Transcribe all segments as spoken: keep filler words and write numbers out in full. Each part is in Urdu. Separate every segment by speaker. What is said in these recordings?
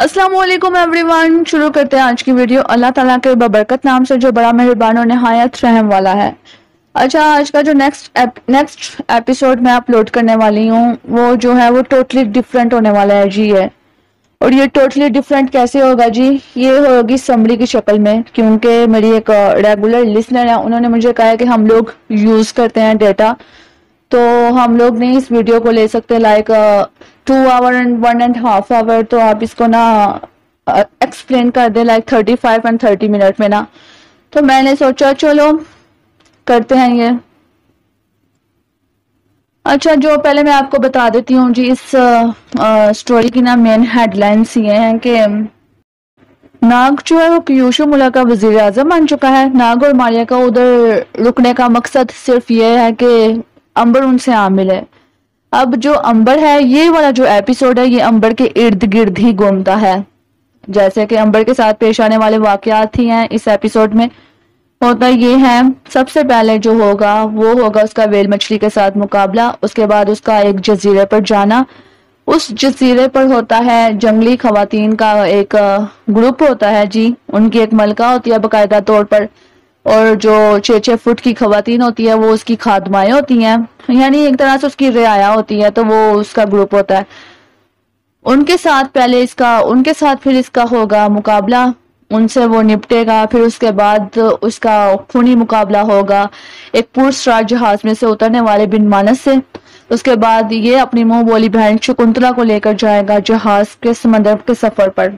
Speaker 1: अस्सलाम वालेकुम एवरीवन। शुरू करते हैं आज की वीडियो अल्लाह ताला के बबरकत नाम से जो बड़ा मेहरबान और निहायत रहम वाला है। अच्छा, आज का जो नेक्स्ट नेक्स्ट एपिसोड मैं अपलोड करने वाली हूँ वो जो है वो टोटली डिफरेंट होने वाला है जी है। और ये टोटली डिफरेंट कैसे होगा जी? ये होगी समरी की शक्ल में, क्योंकि मेरी एक रेगुलर लिसनर है, उन्होंने मुझे कहा है कि हम लोग यूज करते हैं डेटा, तो हम लोग नहीं इस वीडियो को ले सकते like two hour and one and half hour, तो आप इसको ना एक्सप्लेन कर दे like thirty five and thirty minute में ना। तो मैंने सोचा चलो करते हैं ये। अच्छा, जो पहले मैं आपको बता देती हूँ जी, इस स्टोरी की ना मेन हेडलाइंस ये हैं कि नाग जो है वो पीयूष मुल्ला का वजीर आजम बन चुका है। नाग और मारिया का उधर रुकने का मकसद सिर्फ ये है कि अंबर उनसे आ मिले। अब जो अंबर है, ये वाला जो एपिसोड है ये अंबर के इर्द गिर्द ही घूमता है। जैसे कि अंबर के साथ पेश आने वाले वाकयात ही हैं इस एपिसोड में। होता ये है, सबसे पहले जो होगा वो होगा उसका वेल मछली के साथ मुकाबला, उसके बाद उसका एक जजीरे पर जाना। उस जजीरे पर होता है जंगली खवातीन का एक ग्रुप होता है जी, उनकी एक मलका होती है बाकायदा तौर पर, और जो छः छः फुट की खवातीन होती है वो उसकी खादमाएं होती हैं, यानी एक तरह से उसकी रियाया होती है, तो वो उसका ग्रुप होता है। उनके साथ पहले इसका उनके साथ फिर इसका होगा मुकाबला, उनसे वो निपटेगा। फिर उसके बाद उसका खूनी मुकाबला होगा एक पुरस्कार जहाज में से उतरने वाले बिन मानस से। उसके बाद ये अपनी मुंह बोली बहन शकुंतला को लेकर जाएगा जहाज के समंदर के सफर पर।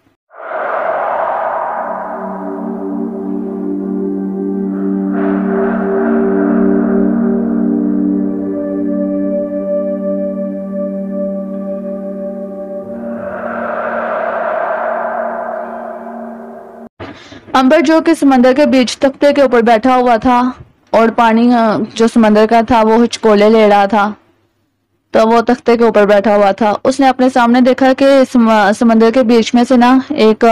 Speaker 1: अंबर जो कि समंदर के बीच तख्ते के ऊपर बैठा हुआ था और पानी जो समंदर का था वो हिचकोले ले रहा था, तो वो तख्ते के ऊपर बैठा हुआ था। उसने अपने सामने देखा कि समंदर के बीच में से ना एक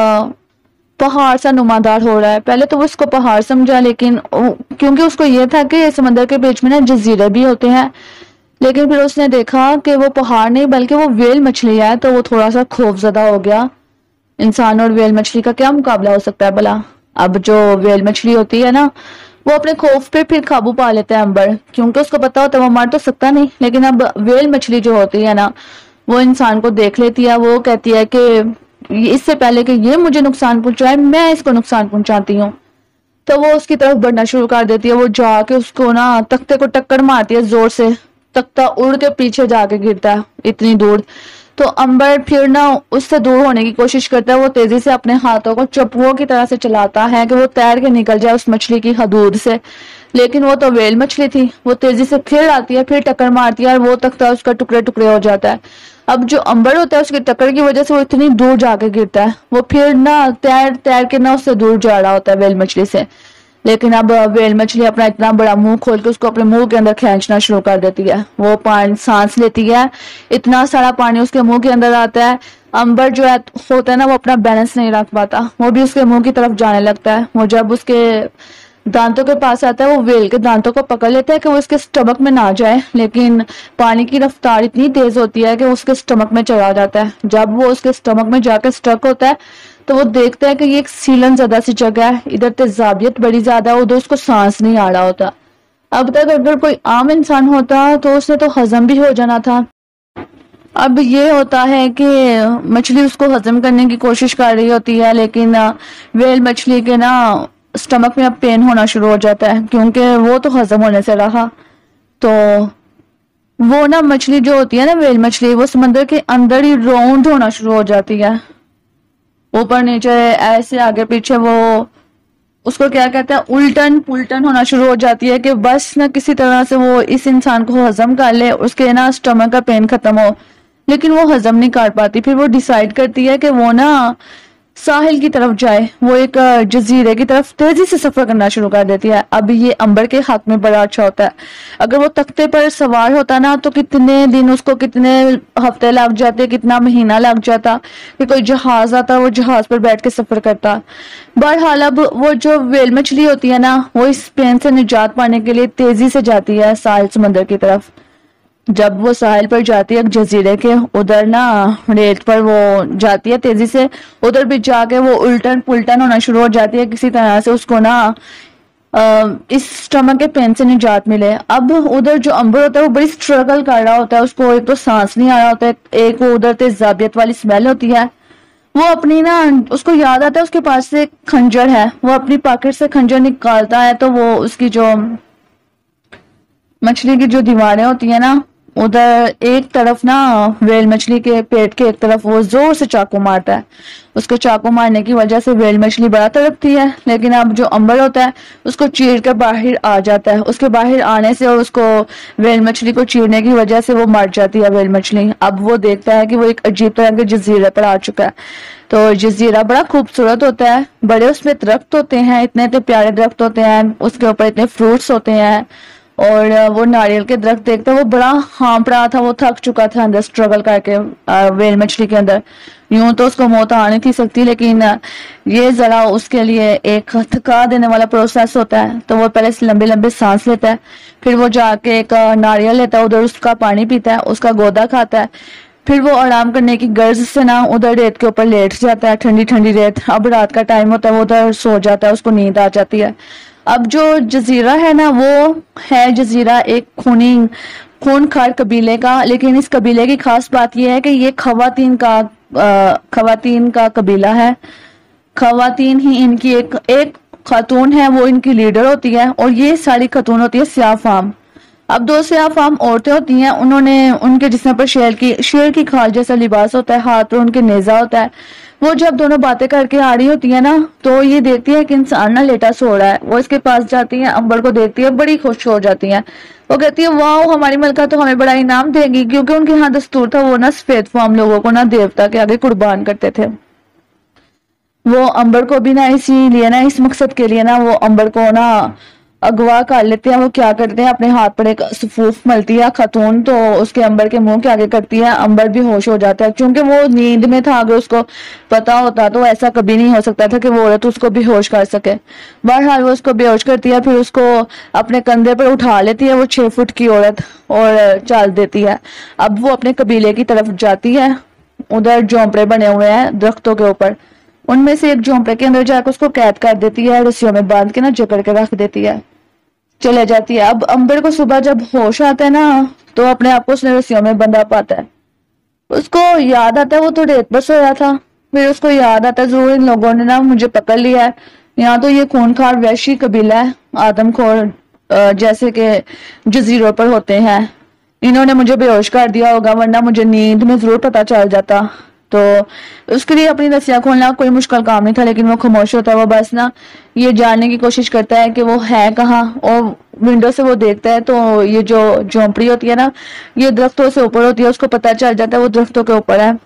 Speaker 1: पहाड़ सा नुमादार हो रहा है। पहले तो वो इसको पहाड़ समझा, लेकिन क्योंकि उसको ये था कि समंदर के बीच में ना जजीरे भी होते हैं, लेकिन फिर उसने देखा कि वो पहाड़ नहीं बल्कि वो वेल मछली है, तो वो थोड़ा सा खौफजदा हो गया। इंसान और वेल मछली का क्या मुकाबला हो सकता है भला? अब जो वेल मछली होती है ना, वो अपने खौफ पे फिर काबू पा लेता है अंबर, क्योंकि उसको पता होता है वो मार तो सकता नहीं। लेकिन अब वेल मछली जो होती है ना, वो इंसान को देख लेती है, वो कहती है कि इससे पहले कि ये मुझे नुकसान पहुंचाए मैं इसको नुकसान पहुंचाती हूँ, तो वो उसकी तरफ बढ़ना शुरू कर देती है। वो जाके उसको ना तख्ते को टक्कर मारती है जोर से, तख्ता उड़ के पीछे जाके गिरता है इतनी दूर। तो अंबर फिर ना उससे दूर होने की कोशिश करता है। वो तेजी से अपने हाथों को चप्पुओं की तरह से चलाता है कि वो तैर के निकल जाए उस मछली की हदूद से, लेकिन वो तो वेल मछली थी। वो तेजी से फिर आती है, फिर टक्कर मारती है और वो तख्ता उसका टुकड़े टुकड़े हो जाता है। अब जो अंबर होता है उसकी टक्कर की वजह से वो इतनी दूर जाके गिरता है। वो फिर ना तैर तैर के ना उससे दूर जा रहा होता है वेल मछली से, लेकिन अब वेल मछली अपना इतना बड़ा मुंह खोल के उसको अपने मुंह के अंदर खींचना शुरू कर देती है। वो पानी सांस लेती है, इतना सारा पानी उसके मुंह के अंदर आता है। अंबर जो है होता है ना, वो अपना बैलेंस नहीं रख पाता, वो भी उसके मुंह की तरफ जाने लगता है। वो जब उसके दांतों के पास आता है, वो वेल के दांतों को पकड़ लेता है कि वो उसके स्टमक में ना जाए, लेकिन पानी की रफ्तार इतनी तेज होती है कि उसके स्टमक में चला जाता है। जब वो उसके स्टमक में जाकर स्टक होता है तो वो देखता है कि ये एक सीलन ज़्यादा सी जगह है, इधर तेजाबियत बड़ी ज्यादा, उधर उसको सांस नहीं आ रहा होता। अब तक अगर कोई आम इंसान होता तो उसने तो हजम भी हो जाना था। अब ये होता है कि मछली उसको हजम करने की कोशिश कर रही होती है, लेकिन वेल मछली के ना स्टमक में अब पेन होना शुरू हो जाता है, क्योंकि वो तो हजम होने से रहा। तो वो ना मछली जो होती है ना वेल मछली, वो समंदर के अंदर ही राउंड होना शुरू हो जाती है, ऊपर नीचे ऐसे आगे पीछे। वो उसको क्या कहते हैं, उल्टन पुल्टन होना शुरू हो जाती है कि बस ना किसी तरह से वो इस इंसान को हजम कर ले, उसके ना स्टमक का पेन खत्म हो, लेकिन वो हजम नहीं कर पाती। फिर वो डिसाइड करती है कि वो ना साहिल की तरफ जाए, वो एक जजीरे की तरफ तेजी से सफर करना शुरू कर देती है। अब ये अंबर के हाथ में बड़ा अच्छा होता है, अगर वो तख्ते पर सवार होता ना तो कितने दिन उसको, कितने हफ्ते लग जाते, कितना महीना लग जाता कि कोई जहाज आता, वो जहाज पर बैठ के सफर करता। बहरहाल अब वो जो वेल मछली होती है ना, वो इस पेन से निजात पाने के लिए तेजी से जाती है साहिल समंदर की तरफ। جب وہ ساحل پر جاتی ہے جزیرے کے ادھر نا ریت پر وہ جاتی ہے تیزی سے, ادھر بھی جا کے وہ الٹن پلٹن ہونا شروع ہو جاتی ہے, کسی طرح سے اس کو نا اس اسٹمک کے پین سے نجات ملے. اب ادھر جو امبر ہوتا ہے وہ بڑی اسٹرگل کر رہا ہوتا ہے, اس کو ایک تو سانس نہیں آ رہا ہوتا ہے, ایک وہ ادھر تیزابیت والی اسمیل ہوتی ہے. وہ اپنی نا اس کو یاد آتا ہے اس کے پاس سے کھنجر ہے, وہ اپنی پاکٹ سے کھنجر نکالتا ہے تو وہ اس کی جو مچھلی کی جو دیواریں ہوتی ہیں نا ادھر ایک طرف نا ویل مچھلی کے پیٹ کے ایک طرف وہ زور سے چاقو مارتا ہے. اس کو چاقو مارنے کی وجہ سے ویل مچھلی بڑا تڑپتی ہے, لیکن اب جو امبر ہوتا ہے اس کو چیر کر باہر آ جاتا ہے. اس کے باہر آنے سے اور اس کو ویل مچھلی کو چیرنے کی وجہ سے وہ مر جاتی ہے ویل مچھلی. اب وہ دیکھتا ہے کہ وہ ایک عجیب طرح کے جزیرے پر آ چکا ہے. تو جزیرہ بڑا خوبصورت ہوتا ہے, بڑے اس میں درخت ہوتے ہیں, اتنے اتنے پیارے درخت ہوتے ہیں, اس کے اوپر اتنے فروٹس ہوتے ہیں. اور وہ ناریل کے درخت دیکھتا ہے, وہ بڑا ہانپ رہا تھا, وہ تھک چکا تھا اندر اسٹرگل کر کے ویل مچھلی کے اندر. یوں تو اس کو موت آ نہیں تھی سکتی, لیکن یہ ذرا اس کے لیے ایک تھکا دینے والا پروسیس ہوتا ہے. تو وہ پہلے لمبے لمبے سانس لیتا ہے, پھر وہ جا کے ایک ناریل لیتا ہے, ادھر اس کا پانی پیتا ہے, اس کا گودا کھاتا ہے, پھر وہ آرام کرنے کی غرض سے نا ادھر ریت کے اوپر لیٹ جاتا ہے, ٹھنڈی ٹھنڈی ریت. اب رات کا ٹائم ہوتا ہے, وہ ادھر سو جاتا ہے, اس کو نیند آ جاتی ہے. اب جو جزیرہ ہے نا وہ ہے جزیرہ ایک خونی خون خار قبیلے کا, لیکن اس قبیلے کی خاص بات یہ ہے کہ یہ خواتین کا خواتین کا قبیلہ ہے. خواتین ہی ان کی ایک ایک خاتون ہے, وہ ان کی لیڈر ہوتی ہے, اور یہ ساری خاتون ہوتی ہے سیاہ فام. اب دو سیاہ فام عورتیں ہوتی ہیں, انہوں نے ان کے جسم پر شیر کی شیر کی کھال جیسا لباس ہوتا ہے, ہاتھ پر ان کے نیزہ ہوتا ہے. وہ جب دونوں باتیں کر کے آ رہی ہوتی ہیں نا تو یہ دیکھتی ہے کہ انسان نہ لیٹا سو رہا ہے. وہ اس کے پاس جاتی ہیں, امبر کو دیکھتی ہے, بڑی خوش ہو جاتی ہیں. وہ کہتی ہے واو ہماری ملکہ تو ہمیں بڑا انعام دے گی, کیونکہ ان کے ہاں دستور تھا وہ نا سفید فام لوگوں کو نا دیوتا کے آگے قربان کرتے تھے. وہ امبر کو بھی نا اسی لیے نا اس مقصد کے لیے نا وہ امبر کو نا اغوا کر لیتے ہیں. وہ کیا کرتے ہیں, اپنے ہاتھ پر ایک صفوف ملتی ہے خاتون, تو اس کے امبر کے منہ کے آگے کرتی ہے. امبر بھی ہوش ہو جاتا ہے, کیونکہ وہ نیند میں تھا, اگر اس کو پتا ہوتا تو ایسا کبھی نہیں ہو سکتا تھا کہ وہ عورت اس کو بے ہوش کر سکے. بہرحال وہ اس کو بے ہوش کرتی ہے, پھر اس کو اپنے کندھے پر اٹھا لیتی ہے, وہ چھ فٹ کی عورت, اور چال دیتی ہے. اب وہ اپنے قبیلے کی طرف جاتی ہے. ادھر جھونپڑے بنے ہوئے ہیں درختوں کے اوپر, ان میں سے ایک جھونپڑے کے اندر جا کے اس کو قید کر دیتی ہے, رسیوں میں باندھ کے نا جکڑ کے رکھ دیتی ہے, چلے جاتی ہے. اب امبر کو صبح جب ہوش آتا ہے نا تو اپنے آپ کو اس نے رسیوں میں بندھا پاتا ہے. اس کو یاد آتا ہے وہ تو ریت پر سویا تھا, پھر اس کو یاد آتا ہے ضرور ان لوگوں نے نا مجھے پکڑ لیا ہے, یہاں تو یہ خونخوار وحشی قبیلہ ہے, آدم خور جیسے کہ جزیروں پر ہوتے ہیں, انہوں نے مجھے بے ہوش کر دیا ہوگا, ورنہ مجھے نیند میں ضرور پتا چل جاتا. تو اس کے لیے اپنی رسیاں کھولنا کوئی مشکل کام نہیں تھا, لیکن وہ خاموش ہوتا ہے. وہ بس نا یہ جاننے کی کوشش کرتا ہے کہ وہ ہے کہاں, اور ونڈو سے وہ دیکھتا ہے تو یہ جو جھونپڑی ہوتی ہے نا یہ درختوں سے اوپر ہوتی ہے, اس کو پتا چل جاتا ہے وہ درختوں کے اوپر ہے.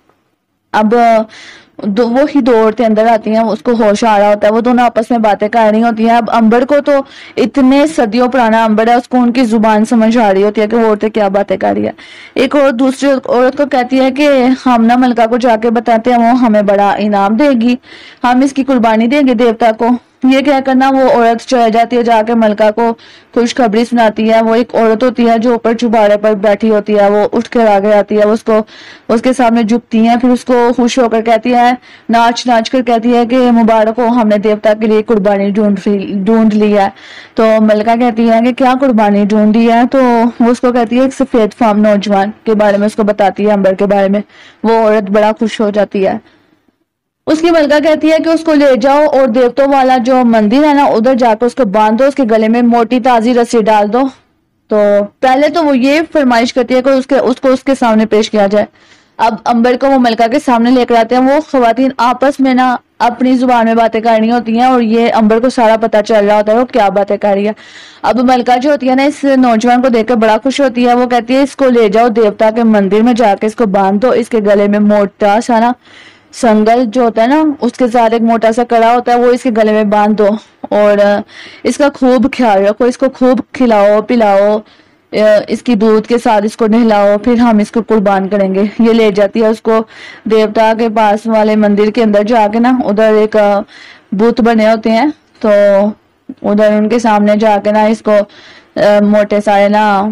Speaker 1: اب دو وہی دو عورتیں اندر آتی ہیں, اس کو ہوش آ رہا ہوتا ہے, وہ دونوں آپس میں باتیں کر رہی ہوتی ہیں. اب امبر کو تو اتنے صدیوں پرانا امبر ہے, اس کو ان کی زبان سمجھ آ رہی ہوتی ہے کہ وہ عورتیں کیا باتیں کر رہی ہے. ایک اور دوسری عورت کو کہتی ہے کہ ہم نا ملکہ کو جا کے بتاتے ہیں, وہ ہمیں بڑا انعام دے گی, ہم اس کی قربانی دیں گے دیوتا کو. یہ کہہ کر نا وہ عورت چلی جاتی ہے, جا کے ملکہ کو خوشخبری سناتی ہے. وہ ایک عورت ہوتی ہے جو اوپر چبارے پر بیٹھی ہوتی ہے, وہ اٹھ کر آگے آتی ہے, اس کو اس کے سامنے جھکتی ہیں, پھر اس کو خوش ہو کر کہتی ہے, ناچ ناچ کر کہتی ہے کہ مبارک ہو, ہم نے دیوتا کے لیے قربانی ڈھونڈ ڈھونڈ لی ہے. تو ملکہ کہتی ہے کہ کیا قربانی ڈھونڈی ہے, تو وہ اس کو کہتی ہے ایک سفید فام نوجوان کے بارے میں اس کو بتاتی ہے, امبر کے بارے میں. وہ عورت بڑا خوش ہو جاتی ہے. اس کی ملکہ کہتی ہے کہ اس کو لے جاؤ اور دیوتوں والا جو مندر ہے نا ادھر جا کے اس کو باندھ دو, اس کے گلے میں موٹی تازی رسی ڈال دو. تو پہلے تو وہ یہ فرمائش کرتی ہے کہ اس کے اس کو اس کے سامنے پیش کیا جائے. اب امبر کو وہ ملکہ کے سامنے لے کر آتے ہیں. وہ خواتین آپس میں نا اپنی زبان میں باتیں کرنی ہوتی ہیں, اور یہ امبر کو سارا پتا چل رہا ہوتا ہے وہ کیا باتیں کر رہی ہے. اب ملکہ جو ہوتی ہے نا اس نوجوان کو دیکھ کر بڑا خوش ہوتی ہے. وہ کہتی ہے اس کو لے جاؤ دیوتا کے مندر میں جا کے اس کو باندھ دو, اس کے گلے میں موٹا سا نا سنگل جو ہوتا ہے نا اس کے ساتھ ایک موٹا سا کڑا ہوتا ہے, وہ اس کے گلے میں باندھ دو, اور اس کا خوب خیال رکھو, اس کو خوب کھلاؤ پلاؤ, اس کی دودھ کے ساتھ اس کو نہلاؤ, پھر ہم اس کو قربان کریں گے. یہ لے جاتی ہے اس کو دیوتا کے پاس والے مندر کے اندر جا کے نا, ادھر ایک بت بنے ہوتے ہیں, تو ادھر ان کے سامنے جا کے نا اس کو موٹے سارے نا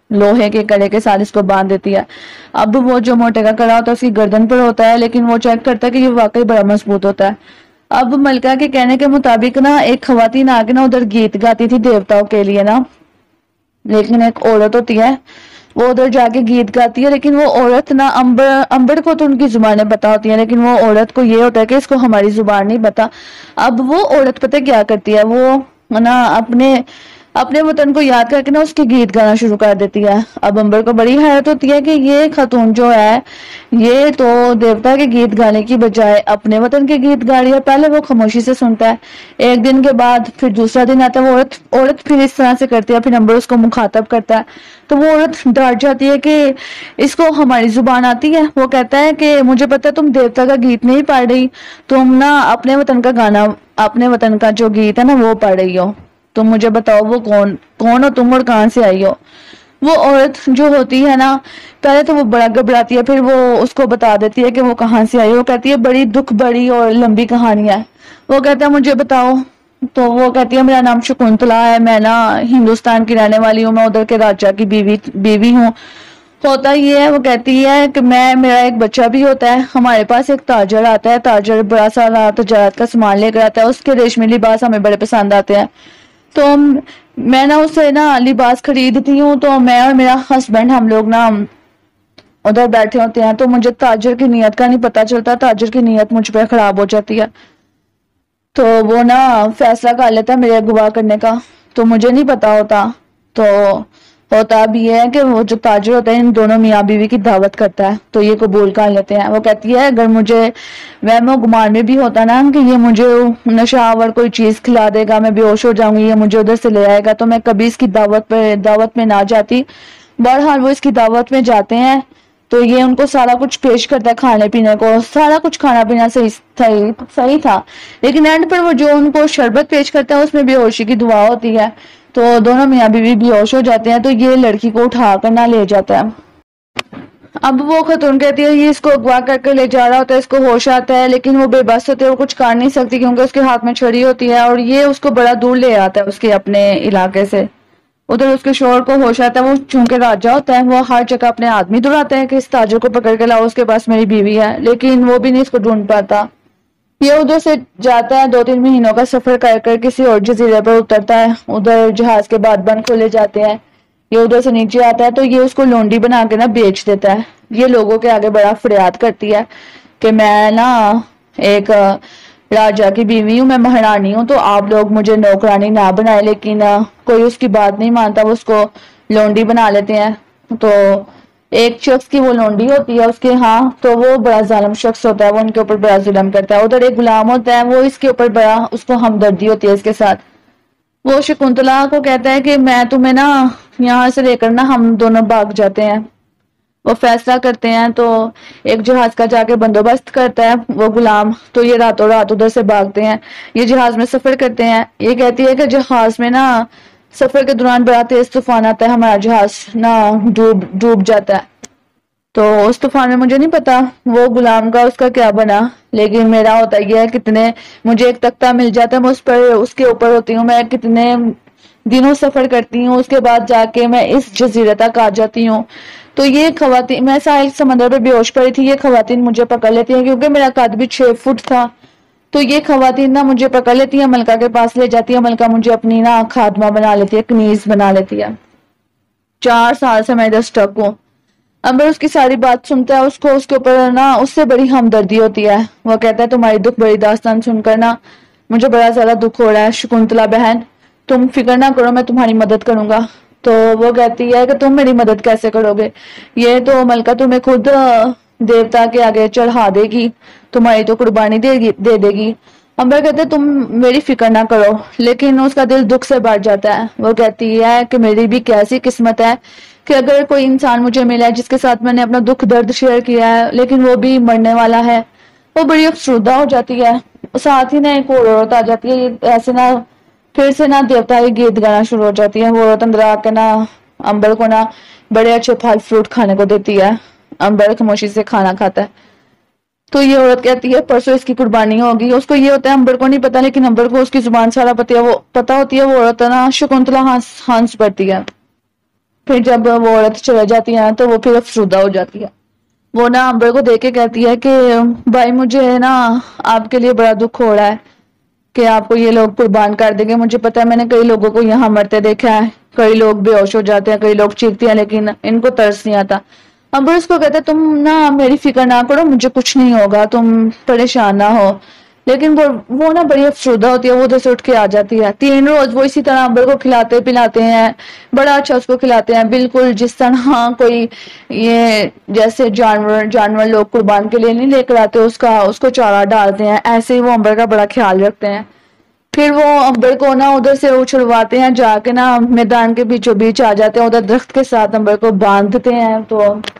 Speaker 1: لوہے کے کڑے کے ساتھ اس کو باندھ دیتی ہے. اب وہ جو موٹے کا کڑا ہوتا ہے اس کی گردن پر ہوتا ہے، لیکن وہ چیک کرتا ہے کہ یہ واقعی بڑا مضبوط ہوتا ہے. اب ملکہ کے کہنے کے مطابق نا ایک خواتین آ کے نا ادھر گیت گاتی تھی دیوتاؤں کے لیے نا، لیکن ایک عورت ہوتی ہے وہ ادھر جا کے گیت گاتی ہے، لیکن وہ عورت نا امبر امبر کو تو ان کی زبانیں پتا ہوتی ہیں، لیکن وہ عورت کو یہ ہوتا ہے کہ اس کو ہماری زبان نہیں پتا. اب وہ عورت پتہ کیا کرتی ہے، وہ نا اپنے اپنے وطن کو یاد کر کے نا اس کے گیت گانا شروع کر دیتی ہے. اب امبر کو بڑی حیرت ہوتی ہے کہ یہ خاتون جو ہے یہ تو دیوتا کے گیت گانے کی بجائے اپنے وطن کے گیت گا رہی ہے. پہلے وہ خاموشی سے سنتا ہے، ایک دن کے بعد پھر دوسرا دن آتا ہے، وہ عورت عورت پھر اس طرح سے کرتی ہے، پھر امبر اس کو مخاطب کرتا ہے تو وہ عورت ڈر جاتی ہے کہ اس کو ہماری زبان آتی ہے. وہ کہتا ہے کہ مجھے پتا تم دیوتا کا گیت نہیں پڑھ رہی، تم نا اپنے وطن کا گانا اپنے وطن کا جو گیت ہے نا وہ پڑھ رہی ہو. تم مجھے بتاؤ وہ کون کون ہو تم اور کہاں سے آئی ہو. وہ عورت جو ہوتی ہے نا پہلے تو وہ بڑا گھبراتی ہے، پھر وہ اس کو بتا دیتی ہے کہ وہ کہاں سے آئی. وہ کہتی ہے بڑی دکھ بڑی اور لمبی کہانی ہے. وہ کہتا ہے مجھے بتاؤ. تو وہ کہتی ہے میرا نام شکنتلا ہے، میں نا ہندوستان کی رہنے والی ہوں، میں ادھر کے راجا کی بیوی بیوی ہوں. ہوتا یہ ہے، وہ کہتی ہے کہ میں میرا ایک بچہ بھی ہوتا ہے، ہمارے پاس ایک تاجر آتا ہے، تاجر بڑا سارا تجارت کا سامان لے کر آتا ہے، اس کے ریشمی لباس ہمیں بڑے پسند آتے ہیں. تو میں نا اسے نا لباس خریدتی ہوں، تو میں اور میرا ہسبینڈ ہم لوگ نا ادھر بیٹھے ہوتے ہیں، تو مجھے تاجر کی نیت کا نہیں پتا چلتا، تاجر کی نیت مجھ پہ خراب ہو جاتی ہے. تو وہ نا فیصلہ کر لیتا ہے میرے اغوا کرنے کا، تو مجھے نہیں پتا ہوتا. تو ہوتا اب یہ ہے کہ وہ جو تاجر ہوتا ہے ان دونوں میاں بیوی کی دعوت کرتا ہے، تو یہ قبول کر لیتے ہیں. وہ کہتی ہے اگر مجھے وہم و گمان میں بھی ہوتا نا کہ یہ مجھے نشہ آور کوئی چیز کھلا دے گا، میں بے ہوش ہو جاؤں گی، یہ مجھے ادھر سے لے آئے گا، تو میں کبھی اس کی دعوت پہ دعوت میں نہ جاتی. بہرحال وہ اس کی دعوت میں جاتے ہیں، تو یہ ان کو سارا کچھ پیش کرتا ہے کھانے پینے کو، سارا کچھ کھانا پینا صحیح صحیح تھا، لیکن اینڈ پر وہ جو ان کو شربت پیش کرتا ہے اس میں بے ہوشی کی دعا ہوتی ہے، تو دونوں میاں بیوی بے ہوش ہو جاتے ہیں. تو یہ لڑکی کو اٹھا کر نہ لے جاتا ہے. اب وہ خاتون کہتی ہے یہ اس کو اغوا کر کے لے جا رہا ہوتا ہے، اس کو ہوش آتا ہے، لیکن وہ بے بس ہوتے ہے، وہ کچھ کر نہیں سکتی کیونکہ اس کے ہاتھ میں چھڑی ہوتی ہے، اور یہ اس کو بڑا دور لے آتا ہے اس کے اپنے علاقے سے. ادھر اس کے شوہر کو ہوش آتا ہے، وہ چونکہ راجا ہوتا ہے وہ ہر جگہ اپنے آدمی دوڑاتا ہے کہ اس تاجر کو پکڑ کے لاؤ، اس کے پاس میری بیوی ہے، لیکن وہ بھی نہیں اس کو ڈھونڈ پاتا. یہ ادھر سے جاتا ہے، دو تین مہینوں کا سفر کر کر کسی اور جزیرے پر اترتا ہے. ادھر جہاز کے بعد بند کھولے جاتے ہیں، یہ ادھر سے نیچے آتا ہے، تو یہ اس کو لونڈی بنا کے نا بیچ دیتا ہے. یہ لوگوں کے آگے بڑا فریاد کرتی ہے کہ میں نا ایک راجا کی بیوی ہوں، میں مہارانی ہوں، تو آپ لوگ مجھے نوکرانی نہ بنائے. لیکن کوئی اس کی بات نہیں مانتا، وہ اس کو لونڈی بنا لیتے ہیں. تو ایک شخص کی وہ لونڈی ہوتی ہے اس کے ہاں، تو وہ بڑا ظالم شخص ہوتا ہے، وہ ان کے اوپر بڑا ظلم کرتا ہے. ادھر ایک غلام ہوتا ہے، وہ اس کے اوپر بڑا اس کو ہمدردی ہوتی ہے اس کے ساتھ. وہ شکنتلا کو کہتا ہے کہ میں تمہیں نا یہاں سے لے کر نا ہم دونوں بھاگ جاتے ہیں. وہ فیصلہ کرتے ہیں، تو ایک جہاز کا جا کے بندوبست کرتا ہے وہ غلام، تو یہ راتوں رات ادھر سے بھاگتے ہیں، یہ جہاز میں سفر کرتے ہیں. یہ کہتی ہے کہ جہاز میں نا سفر کے دوران بڑا تیز طوفان آتا ہے، ہمارا جہاز نا ڈوب ڈوب جاتا ہے. تو اس طوفان میں مجھے نہیں پتا وہ غلام کا اس کا کیا بنا، لیکن میرا ہوتا یہ ہے کتنے مجھے ایک تختہ مل جاتا ہے، میں اس پر اس کے اوپر ہوتی ہوں، میں کتنے دنوں سفر کرتی ہوں، اس کے بعد جا کے میں اس جزیرے تک آ جاتی ہوں. تو یہ خواتین میں ساحل سمندر پہ بے ہوش پڑی تھی، یہ خواتین مجھے پکڑ لیتی ہیں کیونکہ میرا قد بھی چھ فٹ تھا. تو یہ خواتین نا مجھے پکڑ لیتی ہیں، ملکہ کے پاس لے جاتی ہے، ملکہ مجھے اپنی نا خادمہ بنا لیتی ہے، کنیز بنا لیتی ہے. چار سال سے میں ادھر سٹک ہوں. امبر اس کی ساری بات سنتا ہے، اس کو اس کے اوپر نا اس سے بڑی ہمدردی ہوتی ہے. وہ کہتا ہے تمہاری دکھ بڑی داستان سن کر نا مجھے بڑا زیادہ دکھ ہو رہا ہے شکنتلا بہن، تم فکر نہ کرو، میں تمہاری مدد کروں گا. تو وہ کہتی ہے کہ تم میری مدد کیسے کرو گے، یہ تو ملکہ تمہیں خود دیوتا کے آگے چڑھا دے گی، تمہاری تو قربانی دے گی دے دے گی. امبر کہتے تم میری فکر نہ کرو، لیکن اس کا دل دکھ سے بھر جاتا ہے. وہ کہتی ہے کہ میری بھی کیسی قسمت ہے کہ اگر کوئی انسان مجھے ملا ہے جس کے ساتھ میں نے اپنا دکھ درد شیئر کیا ہے، لیکن وہ بھی مرنے والا ہے. وہ بڑی افسردہ ہو جاتی ہے. ساتھ ہی نہ ایک اور عورت آ جاتی ہے، ایسے نہ پھر سے نہ دیوتا ہی گیت گانا شروع ہو جاتی ہے. وہ عورت اندر آ کے نہ امبر کو نہ بڑے اچھے پھل فروٹ کھانے کو دیتی ہے. امبر خاموشی سے کھانا کھاتا ہے. تو یہ عورت کہتی ہے پرسوں اس کی قربانی ہوگی. اس کو یہ ہوتا ہے امبر کو نہیں پتا، لیکن امبر کو اس کی زبان سارا پتا ہے، وہ پتا ہوتی ہے. وہ عورت نا شکنتلا ہنس ہنس پڑتی ہے. پھر جب وہ عورت چلے جاتی ہے تو وہ پھر افسردہ ہو جاتی ہے. وہ نا امبر کو دیکھ کے کہتی ہے کہ بھائی مجھے نا آپ کے لیے بڑا دکھ ہو رہا ہے کہ آپ کو یہ لوگ قربان کر دیں گے. مجھے پتا ہے میں نے کئی لوگوں کو یہاں مرتے دیکھا ہے, کئی لوگ بے ہوش ہو جاتے ہیں, کئی لوگ چیختے ہیں, لیکن ان کو ترس نہیں آتا. امبر اس کو کہتا ہے تم نا میری فکر نہ کرو, مجھے کچھ نہیں ہوگا, تم پریشان نہ ہو. لیکن وہ وہ نا بڑی افسردہ ہوتی ہے, وہ ادھر سے اٹھ کے آ جاتی ہے. تین روز وہ اسی طرح امبر کو کھلاتے پلاتے ہیں, بڑا اچھا اس کو کھلاتے ہیں, بالکل جس طرح کوئی یہ جیسے جانور جانور لوگ قربان کے لیے نہیں لے کر آتے اس کا اس کو چارہ ڈالتے ہیں, ایسے ہی وہ امبر کا بڑا خیال رکھتے ہیں. پھر وہ امبر کو نا ادھر سے اچھڑواتے ہیں, جا کے نا میدان کے بیچوں بیچ آ جاتے ہیں, ادھر درخت کے ساتھ امبر کو باندھتے ہیں. تو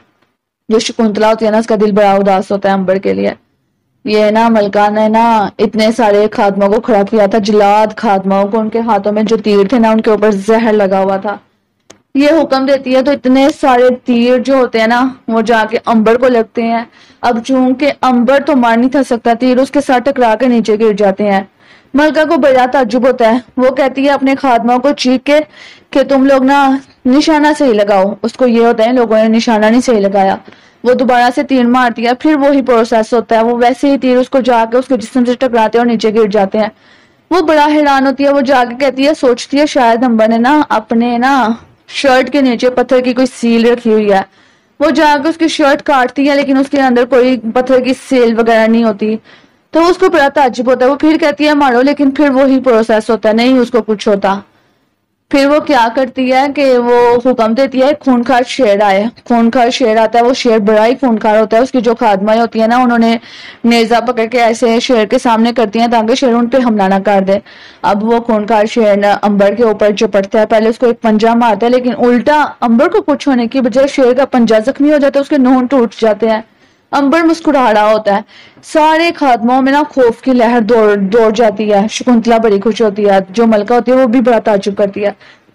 Speaker 1: جو شکنتلا ہوتی ہے نا اس کا دل بڑا اداس ہوتا ہے امبر کے لیے. یہ نا ملکہ نے نا اتنے سارے خادموں کو کھڑا کیا تھا, جلاد خادموں کو, ان کے ہاتھوں میں جو تیر تھے نا ان کے اوپر زہر لگا ہوا تھا. یہ حکم دیتی ہے تو اتنے سارے تیر جو ہوتے ہیں نا وہ جا کے امبر کو لگتے ہیں. اب چونکہ امبر تو مار نہیں تھا سکتا, تیر اس کے ساتھ ٹکرا کے نیچے گر جاتے ہیں. ملکہ کو بڑا تعجب ہوتا ہے, وہ کہتی ہے اپنے خادموں کو چیخ کے کہ تم لوگ نا نشانہ صحیح لگاؤ. اس کو یہ ہوتا ہے لوگوں نے نشانہ نہیں صحیح لگایا. وہ دوبارہ سے تیر مارتی ہے, پھر وہی پروسیس ہوتا ہے, وہ ویسے ہی تیر اس کو جا کے اس کے جسم سے ٹکراتے ہیں اور نیچے گر جاتے ہیں. وہ بڑا حیران ہوتی ہے, وہ جا کے کہتی ہے سوچتی ہے شاید امبر نے نا اپنے نا شرٹ کے نیچے پتھر کی کوئی سیل رکھی ہوئی ہے. وہ جا کے اس کی شرٹ کاٹتی ہے لیکن اس کے اندر کوئی پتھر کی سیل وغیرہ نہیں ہوتی. تو اس کو بڑا تعجب ہوتا ہے, وہ پھر کہتی ہے مارو, لیکن پھر وہی پروسیس ہوتا ہے, نہیں اس کو کچھ ہوتا. پھر وہ کیا کرتی ہے کہ وہ حکم دیتی ہے خونخوار شیر آئے. خونخوار شیر آتا ہے, وہ شیر بڑا ہی خونخوار ہوتا ہے. اس کی جو خادمائیں ہوتی ہیں نا انہوں نے نیزہ پکڑ کے ایسے شیر کے سامنے کرتی ہیں تاکہ شیر ان پہ حملہ نہ کر دے. اب وہ خونخوار شیر امبر کے اوپر چپٹتا ہے, پہلے اس کو ایک پنجہ مارتا ہے لیکن الٹا امبر کو کچھ ہونے کی بجائے شیر کا پنجہ زخمی ہو جاتا ہے, اس کے نون ٹوٹ جاتے ہیں. امبر مسکرا رہا ہوتا ہے. سارے خادموں میں نا خوف کی لہر دوڑ دوڑ جاتی ہے. شکنتلا بڑی خوش ہوتی ہے, جو ملکہ ہوتی ہے وہ بھی بڑا تعجب کرتی ہے.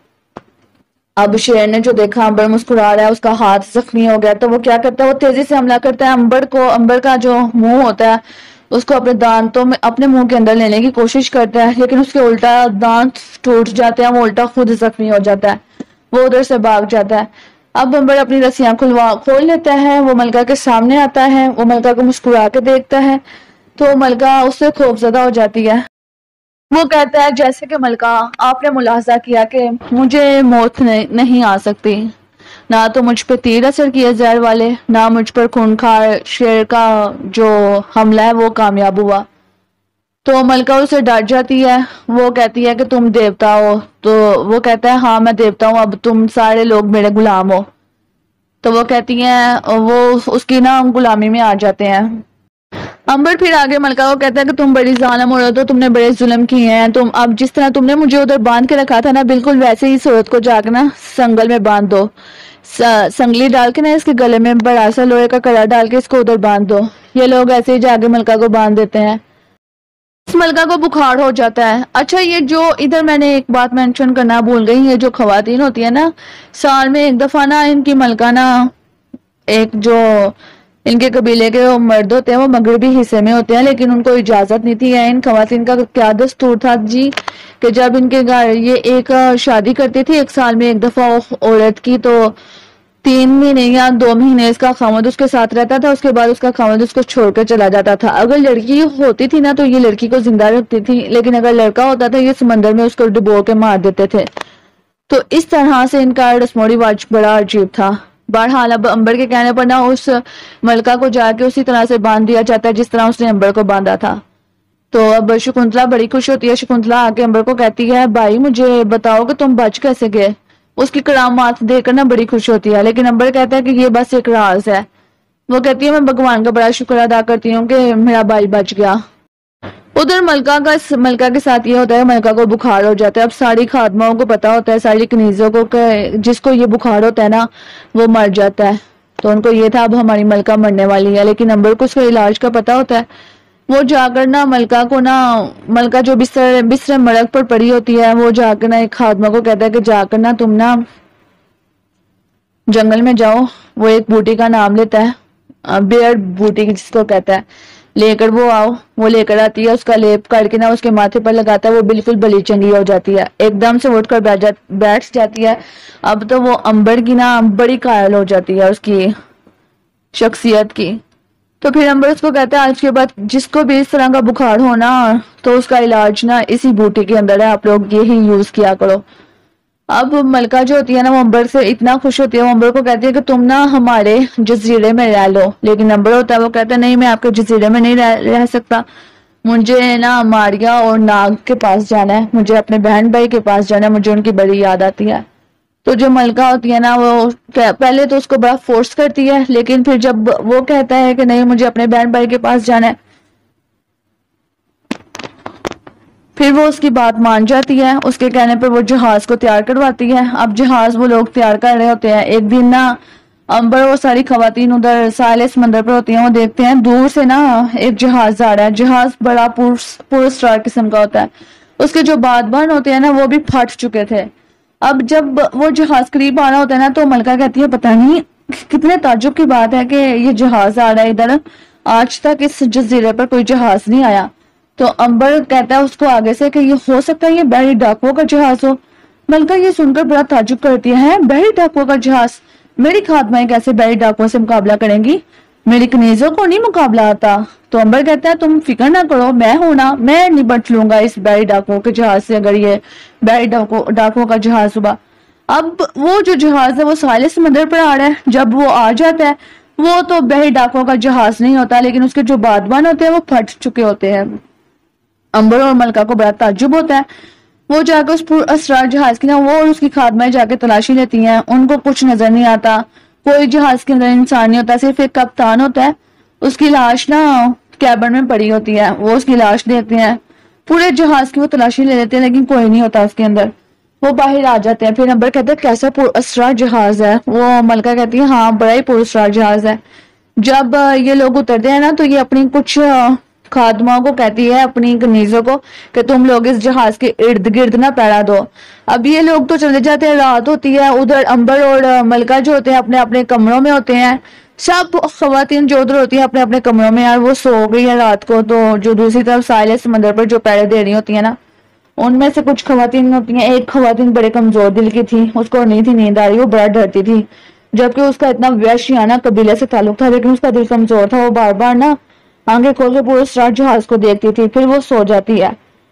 Speaker 1: اب شیر نے جو دیکھا امبر مسکرا رہا ہے, اس کا ہاتھ زخمی ہو گیا, تو وہ کیا کرتا ہے, وہ تیزی سے حملہ کرتا ہے امبر کو. امبر کا جو منہ ہوتا ہے اس کو اپنے دانتوں میں اپنے منہ کے اندر لینے کی کوشش کرتا ہے, لیکن اس کے الٹا دانت ٹوٹ جاتے ہیں, وہ الٹا خود زخمی ہو جاتا ہے, وہ ادھر سے بھاگ جاتا ہے. اب امبر اپنی رسیاں کھلوا کھول لیتا ہے, وہ ملکہ کے سامنے آتا ہے, وہ ملکہ کو مسکرا کے دیکھتا ہے تو ملکہ اس سے خوفزدہ ہو جاتی ہے. وہ کہتا ہے جیسے کہ ملکہ آپ نے ملاحظہ کیا کہ مجھے موت نہیں آ سکتی, نہ تو مجھ پہ تیر اثر کیے زہر والے, نہ مجھ پر خونخوار شیر کا جو حملہ ہے وہ کامیاب ہوا. تو ملکہ اسے ڈانٹ جاتی ہے, وہ کہتی ہے کہ تم دیوتا ہو. تو وہ کہتا ہے ہاں میں دیوتا ہوں, اب تم سارے لوگ میرے غلام ہو. تو وہ کہتی ہیں وہ اس کی نا غلامی میں آ جاتے ہیں. امبر پھر آگے ملکہ کو کہتا ہے کہ تم بڑی ظالم عورت ہو, تم نے بڑے ظلم کیے ہیں. تم اب جس طرح تم نے مجھے ادھر باندھ کے رکھا تھا نا, بالکل ویسے ہی اس عورت کو جا کے نا سنگل میں باندھ دو, سنگلی ڈال کے نا اس کے گلے میں بڑا سا لوہے کا کڑا ڈال کے اس کو ادھر باندھ دو. یہ لوگ ایسے ہی جا کے ملکہ کو باندھ دیتے ہیں. اس ملکہ کو بخار ہو جاتا ہے. اچھا یہ جو ادھر میں نے ایک بات مینشن کرنا بھول گئی, یہ جو خواتین ہوتی ہیں نا سال میں ایک دفعہ نا ان کی ملکہ نا ایک جو ان کے قبیلے کے مرد ہوتے ہیں وہ مغربی حصے میں ہوتے ہیں, لیکن ان کو اجازت نہیں تھی. ان خواتین کا کیا دستور تھا جی کہ جب ان کے گھر یہ ایک شادی کرتی تھی ایک سال میں ایک دفعہ عورت کی, تو تین مہینے یا دو مہینے اس کا خاوند اس کے ساتھ رہتا تھا, اس کے بعد اس کا خاوند اس کو چھوڑ کر چلا جاتا تھا. اگر لڑکی ہوتی تھی نا تو یہ لڑکی کو زندہ رکھتی تھی, لیکن اگر لڑکا ہوتا تھا یہ سمندر میں اس کو ڈبو کے مار دیتے تھے. تو اس طرح سے ان کا رسم و رواج بڑا عجیب تھا. بہرحال اب امبر کے کہنے پر نا اس ملکہ کو جا کے اسی طرح سے باندھ دیا جاتا ہے جس طرح اس نے امبر کو باندھا تھا. تو اب شکنتلا بڑی خوش ہوتی ہے. شکنتلا آ کے امبر کو کہتی ہے بھائی مجھے بتاؤ کہ تم بچ کیسے گئے. اس کی کرامات دیکھ کر نا بڑی خوش ہوتی ہے, لیکن امبر کہتا ہے کہ یہ بس ایک راز ہے. وہ کہتی ہے میں بھگوان کا بڑا شکر ادا کرتی ہوں کہ میرا بھائی بچ گیا. ادھر ملکہ کا ملکہ کے ساتھ یہ ہوتا ہے, ملکہ کو بخار ہو جاتا ہے. اب ساری خادموں کو پتا ہوتا ہے, ساری کنیزوں کو کہ جس کو یہ بخار ہوتا ہے نا وہ مر جاتا ہے. تو ان کو یہ تھا اب ہماری ملکہ مرنے والی ہے, لیکن امبر کو اس کے علاج کا پتا ہوتا ہے. وہ جا کر نا ملکہ کو نا ملکہ جو بستر بستر مرگ پر پڑی ہوتی ہے وہ جا کر نا ایک خادمہ کو کہتا ہے کہ جا کر نا تم نا جنگل میں جاؤ. وہ ایک بوٹی کا نام لیتا ہے, بیئر بوٹی جس کو کہتا ہے. لے کر وہ آؤ وہ لے کر آتی ہے، اس کا لیپ کر کے نا اس کے ماتھے پر لگاتا ہے، وہ بالکل بلی چنگی ہو جاتی ہے، ایک دم سے اٹھ کر بیٹھ جات بیٹھ جاتی ہے۔ اب تو وہ امبر کی نا بڑی قائل ہو جاتی ہے اس کی شخصیت کی۔ تو پھر امبر اس کو کہتا ہے آج کے بعد جس کو بھی اس طرح کا بخار ہونا تو اس کا علاج نا اسی بوٹی کے اندر ہے، آپ لوگ یہی یوز کیا کرو۔ اب ملکہ جو ہوتی ہے نا وہ امبر سے اتنا خوش ہوتی ہے، وہ امبر کو کہتی ہے کہ تم نا ہمارے جزیرے میں رہ لو، لیکن امبر ہوتا ہے وہ کہتا ہے نہیں میں آپ کے جزیرے میں نہیں رہ, رہ سکتا، مجھے نا ماریا اور ناگ کے پاس جانا ہے، مجھے اپنے بہن بھائی کے پاس جانا ہے، مجھے ان کی بڑی یاد آتی ہے۔ تو جو ملکہ ہوتی ہے نا وہ پہلے تو اس کو بڑا فورس کرتی ہے، لیکن پھر جب وہ کہتا ہے کہ نہیں مجھے اپنے بہن بھائی کے پاس جانا ہے پھر وہ اس کی بات مان جاتی ہے، اس کے کہنے پر وہ جہاز کو تیار کرواتی ہے۔ اب جہاز وہ لوگ تیار کر رہے ہوتے ہیں، ایک دن نا امبر اور ساری خواتین ادھر ساحل سمندر پر ہوتی ہیں، وہ دیکھتے ہیں دور سے نا ایک جہاز آ رہا ہے، جہاز بڑا پور اسٹار قسم کا ہوتا ہے، اس کے جو بادبان ہوتے ہیں نا وہ بھی پھٹ چکے تھے۔ اب جب وہ جہاز قریب آ رہا ہوتا ہے نا تو ملکہ کہتی ہے پتہ نہیں کتنے تعجب کی بات ہے کہ یہ جہاز آ رہا ہے ادھر، آج تک اس جزیرے پر کوئی جہاز نہیں آیا۔ تو امبر کہتا ہے اس کو آگے سے کہ یہ ہو سکتا ہے یہ بحری ڈاکوؤں کا جہاز ہو۔ ملکہ یہ سن کر بڑا تعجب کرتی ہے، بحری ڈاکوؤں کا جہاز، میری خاتمہ کیسے بحری ڈاکوؤں سے مقابلہ کریں گی، میری کنیزوں کو نہیں مقابلہ آتا۔ تو امبر کہتا ہے تم فکر نہ کرو، میں ہوں نا، میں نبٹ لوں گا اس بحری ڈاکوؤں کے جہاز سے اگر یہ بحری ڈاکوؤں کا جہاز ہوا۔ اب وہ جو جہاز ہے وہ ساحل سمندر پر آ رہا ہے، جب وہ آ جاتا ہے وہ تو بحری ڈاکوؤں کا جہاز نہیں ہوتا، لیکن اس کے جو بادبان ہوتے ہیں وہ پھٹ چکے ہوتے ہیں۔ امبر اور ملکہ کو بڑا تعجب ہوتا ہے، وہ جا کے اس پر اسرار جہاز کی نا وہ اور اس کی خادمہ جا کے تلاشی لیتی ہیں، ان کو کچھ نظر نہیں آتا، کوئی جہاز کے اندر انسان نہیں ہوتا، صرف ایک کپتان ہوتا ہے، اس کی لاش نا کیبن میں پڑی ہوتی ہے، وہ اس کی لاش دیتے ہیں، پورے جہاز کی وہ تلاشی لے لیتے ہیں لیکن کوئی نہیں ہوتا اس کے اندر، وہ باہر آ جاتے ہیں۔ پھر امبر کہتے ہیں کیسا پر اسرار جہاز ہے، وہ ملکہ کہتی ہے ہاں بڑا ہی پر اسرار جہاز ہے۔ جب یہ لوگ اترتے ہیں نا تو یہ اپنی کچھ خادموں کو کہتی ہے، اپنی کنیزوں کو، کہ تم لوگ اس جہاز کے ارد گرد نہ پیرا دو۔ اب یہ لوگ تو چلے جاتے ہیں، رات ہوتی ہے، ادھر امبر اور ملکہ جو ہوتے ہیں اپنے اپنے کمروں میں ہوتے ہیں، سب خواتین جو ادھر ہوتی ہیں اپنے اپنے کمروں میں، یار وہ سو گئی ہے رات کو، تو جو دوسری طرف ساحل سمندر پر جو پہرے دے رہی ہوتی ہیں نا ان میں سے کچھ خواتین ہوتی ہیں، ایک خواتین بڑے کمزور دل کی تھی، اس کو نہیں تھی نیند آ رہی، وہ بڑا ڈرتی تھی، جبکہ اس کا اتنا وحشیانہ قبیلے سے تعلق تھا لیکن اس کا دل کمزور تھا، وہ بار بار نا آنکھیں کھول کے پورے اسرار جہاز کو دیکھتی تھی، پھر وہ سو جاتی ہے۔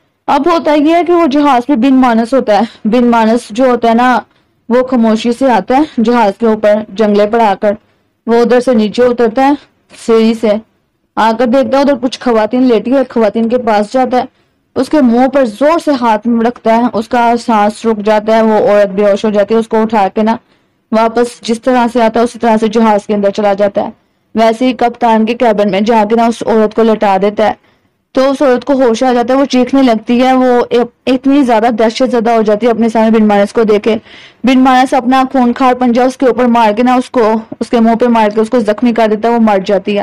Speaker 1: اب ہوتا یہ ہے کہ وہ جہاز پہ بن مانس ہوتا ہے، بن مانس جو ہوتا ہے نا وہ خاموشی سے آتا ہے جہاز کے اوپر جنگلے پر آ کر، وہ ادھر سے نیچے اترتا ہے سیڑھی سے، آ کر دیکھتا ہے ادھر کچھ خواتین لیٹی ہوئی، خواتین کے پاس جاتا ہے، اس کے منہ پر زور سے ہاتھ رکھتا ہے، اس کا سانس رک جاتا ہے، وہ عورت بے ہوش ہو جاتی ہے، اس کو اٹھا کے نا واپس جس طرح سے آتا ہے اسی طرح سے جہاز کے اندر چلا جاتا ہے، ویسے ہی کپتان کے کیبن میں جا کے نا اس عورت کو لٹا دیتا ہے، تو اس عورت کو ہوش آ جاتا ہے، وہ چیخنے لگتی ہے، وہ اتنی زیادہ دہشت زدہ ہو جاتی ہے اپنے سامنے بن مانس کو دیکھے، بن مانس اپنا خون خار پنجہ اس کے اوپر مار کے نا اس کو اس کے منہ پہ مار کے اس کو زخمی کر دیتا ہے، وہ مر جاتی ہے۔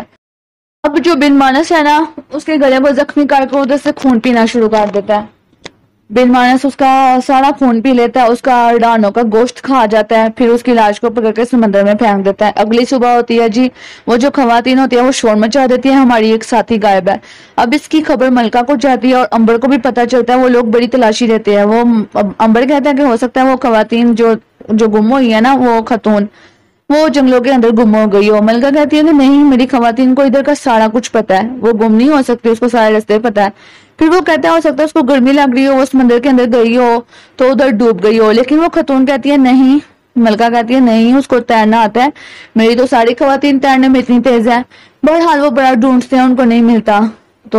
Speaker 1: اب جو بن مانس ہے نا اس کے گلے کو زخمی کر کے ادھر سے خون پینا شروع کر دیتا ہے، بن مانس اس کا سارا خون پی لیتا ہے، اس کا ڈانوں کا گوشت کھا جاتا ہے، پھر اس کی لاش کو پکڑ کے سمندر میں پھینک دیتا ہے۔ اگلی صبح ہوتی ہے جی، وہ جو خواتین ہوتی ہیں وہ شور مچا دیتی ہیں ہماری ایک ساتھی غائب ہے۔ اب اس کی خبر ملکہ کو جاتی ہے اور امبر کو بھی پتہ چلتا ہے، وہ لوگ بڑی تلاشی لیتے ہیں، وہ امبر کہتا ہے کہ ہو سکتا ہے وہ خواتین جو جو گم ہوئی ہے نا وہ خاتون وہ جنگلوں کے اندر گم ہو گئی ہو۔ ملکہ کہتی ہے کہ نہیں، میری خواتین کو ادھر کا سارا کچھ پتا ہے، وہ گم نہیں ہو سکتی، اس کو سارے راستے پتا ہے۔ پھر وہ کہتا ہے ہو سکتا ہے اس کو گرمی لگ رہی ہو، وہ سمندر کے اندر گئی ہو تو ادھر ڈوب گئی ہو، لیکن وہ خاتون کہتی ہے نہیں، ملکہ کہتی ہے نہیں اس کو تیرنا آتا ہے، میری تو ساری خواتین تیرنے میں اتنی تیز ہے۔ بہرحال وہ بڑا ڈھونڈتے ہیں، ان کو نہیں ملتا۔ تو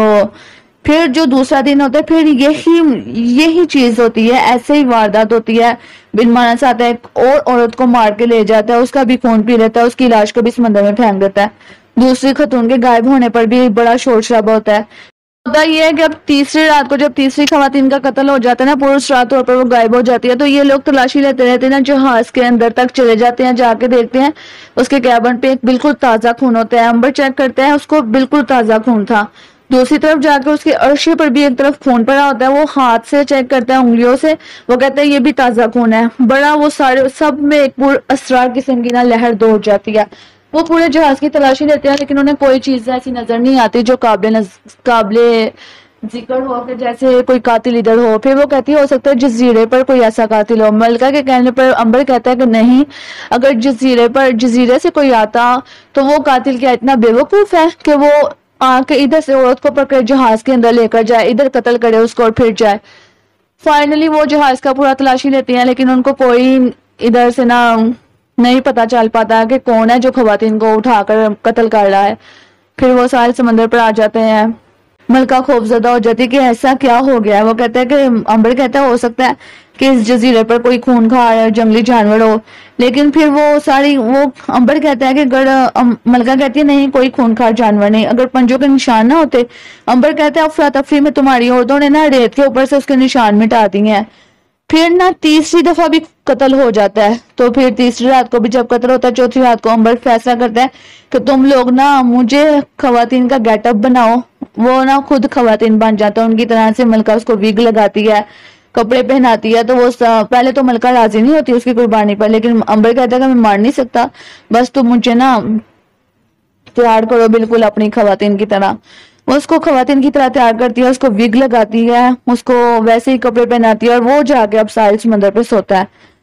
Speaker 1: پھر جو دوسرا دن ہوتا ہے پھر یہی یہی چیز ہوتی ہے، ایسے ہی واردات ہوتی ہے، بن مانس آتا ہے ایک اور عورت کو مار کے لے جاتا ہے، اس کا بھی خون پی لیتا ہے، اس کی لاش کو بھی سمندر میں پھینک دیتا ہے۔ دوسری خاتون کے غائب ہونے پر بھی بڑا شور شرابہ ہوتا ہے۔ ہوتا یہ ہے کہ اب تیسری رات کو جب تیسری خواتین کا قتل ہو جاتا ہے نا، پورس رات طور پر وہ غائب ہو جاتی ہے، تو یہ لوگ تلاشی لیتے رہتے ہیں نا، جہاز کے اندر تک چلے جاتے ہیں، جا کے دیکھتے ہیں اس کے کیبن پہ ایک بالکل تازہ خون ہوتا ہے، امبر چیک کرتا ہے اس کو بالکل تازہ خون تھا۔ دوسری طرف جا کے اس کے عرشے پر بھی ایک طرف خون پڑا ہوتا ہے، وہ ہاتھ سے چیک کرتا ہے انگلیوں سے، وہ کہتا ہے یہ بھی تازہ خون ہے۔ بڑا وہ سارے سب میں ایک پور اسرار قسم کی نا لہر دوڑ جاتی ہے، وہ پورے جہاز کی تلاشی لیتے ہیں لیکن انہیں کوئی چیز ایسی نظر نہیں آتی جو قابل قابل ذکر ہو کہ جیسے کوئی قاتل ادھر ہو. پھر وہ کہتی ہے ہو سکتا ہے جزیرے پر کوئی ایسا قاتل ہو. ملکہ کے کہنے پر امبر کہتا ہے کہ نہیں, اگر جزیرے پر جزیرے سے کوئی آتا تو وہ قاتل کیا اتنا بے وقوف ہے کہ وہ آ کے ادھر سے عورت کو پکڑ جہاز کے اندر لے کر جائے, ادھر قتل کرے اس کو اور پھر جائے. فائنلی وہ جہاز کا پورا تلاشی لیتے ہیں لیکن ان کو کوئی ادھر سے نہ نہیں پتا چل پاتا کہ کون ہے جو خواتین کو اٹھا کر قتل کر رہا ہے. پھر وہ سارے سمندر پر آ جاتے ہیں. ملکہ خوفزدہ ہو جاتی کہ ایسا کیا ہو گیا ہے. وہ کہتا ہے کہ امبر کہتا ہے ہو سکتا ہے کہ اس جزیرے پر کوئی خون خار جنگلی جانور ہو. لیکن پھر وہ ساری وہ امبر کہتا ہے کہ اگر ملکہ کہتی ہے نہیں کوئی خون خار جانور نہیں, اگر پنجوں کے نشان نہ ہوتے. امبر کہتا ہے افراتفری میں تمہاری عورتوں نے نا ریت کے اوپر سے اس کے نشان مٹا دیے ہیں. پھر نا تیسری دفعہ بھی قتل ہو جاتا ہے. تو پھر تیسری رات کو بھی جب قتل ہوتا ہے, چوتھی رات کو امبر فیصلہ کرتا ہے کہ تم لوگ نا مجھے خواتین کا گیٹ اپ بناؤ. وہ نا خود خواتین بن جاتا ہے ان کی طرح سے. ملکہ اس کو ویگ لگاتی ہے, کپڑے پہناتی ہے. تو وہ پہلے تو ملکہ راضی نہیں ہوتی اس کی قربانی پر, لیکن امبر کہتا ہے کہ میں مار نہیں سکتا, بس تم مجھے نا تیار کرو بالکل اپنی خواتین کی طرح. وہ اس کو خواتین کی طرح تیار کرتی ہے, اس کو وگ لگاتی ہے, اس کو ویسے ہی کپڑے پہناتی ہے اور وہ جا کے اب ساحل سمندر پہ سوتا ہے.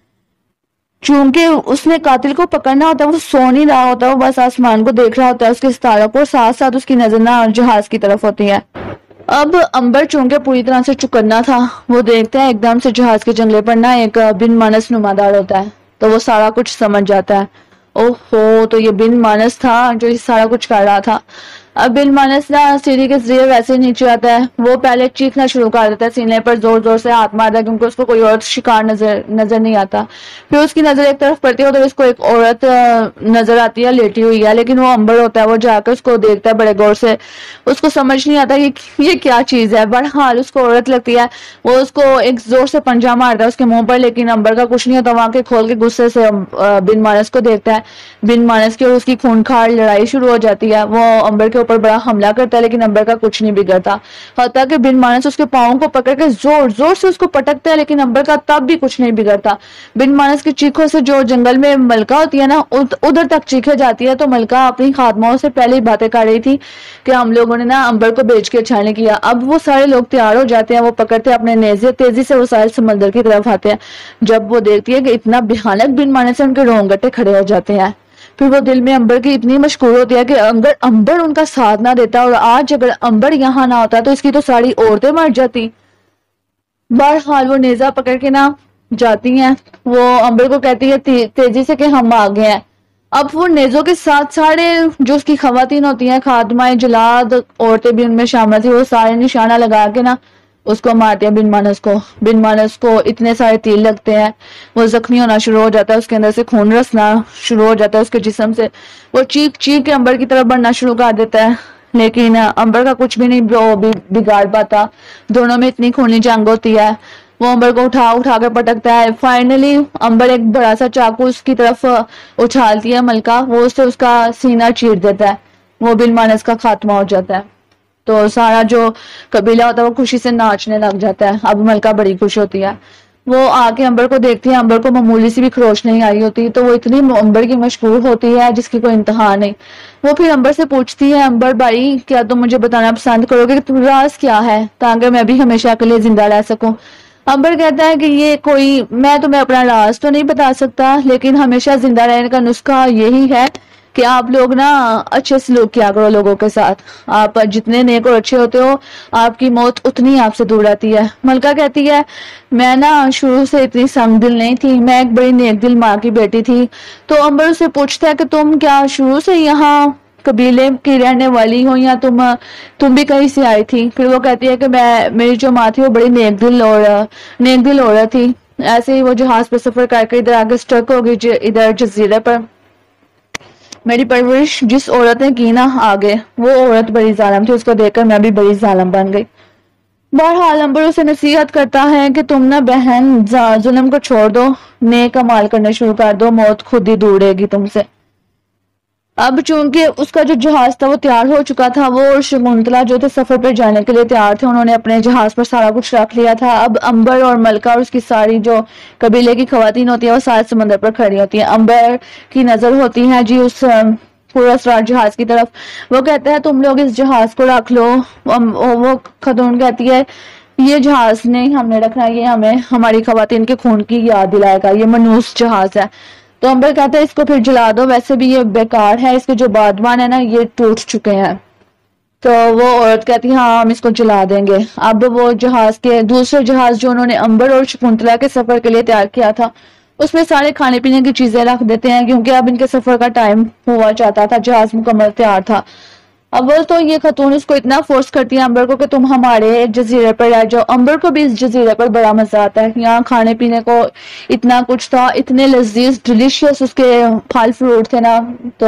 Speaker 1: چونکہ اس نے قاتل کو پکڑنا ہوتا ہے وہ سو نہیں رہا ہوتا, وہ بس آسمان کو دیکھ رہا ہوتا ہے, اس کے ستاروں کو, ساتھ ساتھ اس کی نظر نہ جہاز کی طرف ہوتی ہے. اب امبر چونکہ پوری طرح سے چکنا تھا, وہ دیکھتا ہے ایک دم سے جہاز کے جنگلے پر نا ایک بن مانس نمادار ہوتا ہے. تو وہ سارا کچھ سمجھ جاتا ہے, اوہ ہو تو یہ بن مانس تھا جو یہ سارا کچھ کر رہا تھا. اب بن مانس نا سیڑھی کے ذریعے ویسے نیچے آتا ہے. وہ پہلے چیخنا شروع کر دیتا ہے, سینے پر زور زور سے ہاتھ مارتا ہے کیونکہ اس کو کوئی اور شکار نظر نظر نہیں آتا. پھر اس کی نظر ایک طرف پڑتی ہے تو اس کو ایک عورت نظر آتی ہے لیٹی ہوئی ہے, لیکن وہ امبر ہوتا ہے. وہ جا کے اس کو دیکھتا ہے بڑے غور سے, اس کو سمجھ نہیں آتا کہ یہ کیا چیز ہے. بہرحال اس کو عورت لگتی ہے. وہ اس کو ایک زور سے پنجہ مارتا ہے اس کے منہ پر, لیکن امبر کا کچھ نہیں ہوتا. وہاں کے کھول کے غصے سے بن مانس کو دیکھتا ہے. بن مانس کی اور اس کی خونخوار لڑائی شروع ہو جاتی ہے. وہ امبر کے اوپر بڑا حملہ کرتا ہے لیکن امبر کا کچھ نہیں بگڑتا. حتیٰ کہ بن مانس اس کے پاؤں کو پکڑ کے زور زور سے اس کو پٹکتا ہے لیکن امبر کا تب بھی کچھ نہیں بگڑتا. بن مانس کی چیخوں سے جو جنگل میں ملکہ ہوتی ہے نا ادھر تک چیخے جاتی ہے. تو ملکہ اپنی خادموں سے پہلے ہی باتیں کر رہی تھی کہ ہم لوگوں نے نا امبر کو بیچ کے اچھا نہیں کیا. اب وہ سارے لوگ تیار ہو جاتے ہیں, وہ پکڑتے ہیں اپنے نیزے, تیزی سے وہ ساحل سمندر کی طرف آتے ہیں. جب وہ دیکھتی ہے کہ اتنا بھیانک بن مانس سے ان کے رونگٹے کھڑے ہو جاتے ہیں. پھر وہ دل میں امبر کی اتنی مشکور ہوتی ہے کہ اگر امبر ان کا ساتھ نہ دیتا اور آج اگر امبر یہاں نہ ہوتا تو اس کی تو ساری عورتیں مر جاتی. بہرحال وہ نیزہ پکڑ کے نہ جاتی ہیں. وہ امبر کو کہتی ہے تیزی سے کہ ہم آگے ہیں. اب وہ نیزوں کے ساتھ سارے جو اس کی خواتین ہوتی ہیں, خادمائیں, جلاد, عورتیں بھی ان میں شامل تھی, وہ سارے نشانہ لگا کے نا اس کو مارتے ہیں بن مانس کو. بن مانس کو اتنے سارے تیر لگتے ہیں, وہ زخمی ہونا شروع ہو جاتا ہے, اس کے اندر سے خون رسنا شروع ہو جاتا ہے اس کے جسم سے. وہ چیخ چیخ کے امبر کی طرف بڑھنا شروع کر دیتا ہے لیکن امبر کا کچھ بھی نہیں بگاڑ پاتا. دونوں میں اتنی خونی جنگ ہوتی ہے. وہ امبر کو اٹھا اٹھا کے پٹکتا ہے. فائنلی امبر ایک بڑا سا چاقو اس کی طرف اچھالتی ہے ملکہ, وہ اس سے اس کا سینہ چیر دیتا ہے. وہ بن مانس کا خاتمہ ہو جاتا ہے. تو سارا جو قبیلہ ہوتا ہے وہ خوشی سے ناچنے لگ جاتا ہے. اب ملکہ بڑی خوش ہوتی ہے. وہ آ کے امبر کو دیکھتی ہے, امبر کو معمولی سی بھی خروش نہیں آئی ہوتی. تو وہ اتنی امبر کی مشہور ہوتی ہے جس کی کوئی انتہا نہیں. وہ پھر امبر سے پوچھتی ہے, امبر بھائی کیا تم مجھے بتانا پسند کرو گے کہ تم راز کیا ہے تاکہ میں بھی ہمیشہ کے لیے زندہ رہ سکوں. امبر کہتا ہے کہ یہ کوئی میں تمہیں اپنا راز تو نہیں بتا سکتا, لیکن ہمیشہ زندہ رہنے کا نسخہ یہی ہے کہ آپ لوگ نا اچھے سلوک کیا کرو لوگوں کے ساتھ. آپ جتنے نیک اور اچھے ہوتے ہو آپ کی موت اتنی آپ سے دور رہتی ہے. ملکہ کہتی ہے میں نا شروع سے اتنی سنگ دل نہیں تھی, میں ایک بڑی نیک دل ماں کی بیٹی تھی. تو امبر اسے پوچھتا ہے کہ تم کیا شروع سے یہاں قبیلے کی رہنے والی ہو یا تم تم بھی کہیں سے آئی تھی. پھر وہ کہتی ہے کہ میں میری جو ماں تھی وہ بڑی نیک دل اور نیک دل عورت تھی. ایسے ہی وہ جہاز پہ سفر کر کے ادھر آگے سٹرک ہو گئی ادھر جزیرے پر. میری پرورش جس عورت نے کی نا آگے وہ عورت بڑی ظالم تھی, اس کو دیکھ کر میں بھی بڑی ظالم بن گئی. بہرحال امبر اسے نصیحت کرتا ہے کہ تم نا بہن ظلم کو چھوڑ دو, نیک اعمال کرنے شروع کر دو, موت خود ہی دور رہے گی تم سے. اب چونکہ اس کا جو جہاز تھا وہ تیار ہو چکا تھا, وہ اور شکنتلا جو تھے سفر پہ جانے کے لیے تیار تھے, انہوں نے اپنے جہاز پر سارا کچھ رکھ لیا تھا. اب امبر اور ملکہ اور اس کی ساری جو قبیلے کی خواتین ہوتی ہیں وہ سارے سمندر پر کھڑی ہوتی ہیں. امبر کی نظر ہوتی ہے جی اس پورا اسٹارٹ جہاز کی طرف. وہ کہتا ہے تم لوگ اس جہاز کو رکھ لو. وہ خاتون کہتی ہے یہ جہاز نہیں ہم نے رکھنا, یہ ہمیں ہماری خواتین کے خون کی یاد دلائے گا, یہ منوس جہاز ہے. تو امبر کہتا ہے اس کو پھر جلا دو, ویسے بھی یہ بیکار ہے, اس کے جو بادبان ہے نا یہ ٹوٹ چکے ہیں. تو وہ عورت کہتی ہے ہاں ہم اس کو جلا دیں گے. اب وہ جہاز کے دوسرے جہاز جو انہوں نے امبر اور شکنتلا کے سفر کے لیے تیار کیا تھا اس میں سارے کھانے پینے کی چیزیں رکھ دیتے ہیں, کیونکہ اب ان کے سفر کا ٹائم ہوا چاہتا تھا, جہاز مکمل تیار تھا. اول تو یہ خاتون اس کو اتنا فورس کرتی ہے امبر کو کہ تم ہمارے جزیرے پر رہ جاؤ. امبر کو بھی اس جزیرے پر بڑا مزہ آتا ہے, یہاں کھانے پینے کو اتنا کچھ تھا, اتنے لذیذ ڈیلیشیس اس کے پھل فروٹ تھے نا. تو